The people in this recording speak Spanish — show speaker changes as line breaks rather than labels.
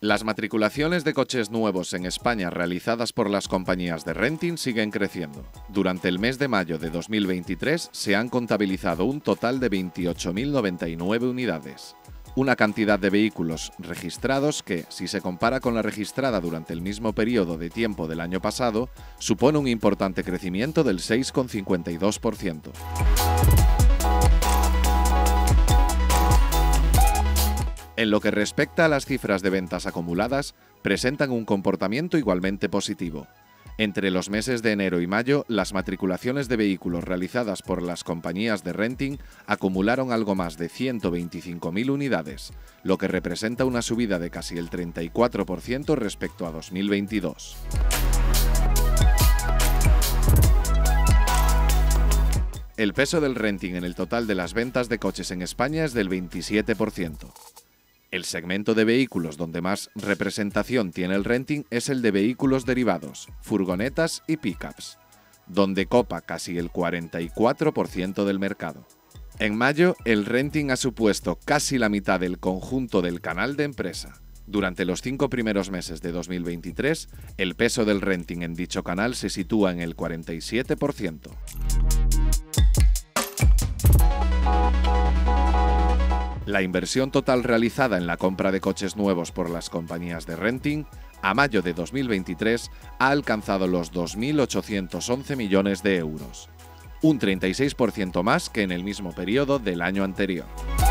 Las matriculaciones de coches nuevos en España realizadas por las compañías de renting siguen creciendo. Durante el mes de mayo de 2023 se han contabilizado un total de 28.099 unidades. Una cantidad de vehículos registrados que, si se compara con la registrada durante el mismo periodo de tiempo del año pasado, supone un importante crecimiento del 6,52%. En lo que respecta a las cifras de ventas acumuladas, presentan un comportamiento igualmente positivo. Entre los meses de enero y mayo, las matriculaciones de vehículos realizadas por las compañías de renting acumularon algo más de 125.000 unidades, lo que representa una subida de casi el 34% respecto a 2022. El peso del renting en el total de las ventas de coches en España es del 27%. El segmento de vehículos donde más representación tiene el renting es el de vehículos derivados, furgonetas y pickups, donde copa casi el 44% del mercado. En mayo, el renting ha supuesto casi la mitad del conjunto del canal de empresa. Durante los 5 primeros meses de 2023, el peso del renting en dicho canal se sitúa en el 47%. La inversión total realizada en la compra de coches nuevos por las compañías de renting a mayo de 2023 ha alcanzado los 2.811 millones de euros, un 36% más que en el mismo periodo del año anterior.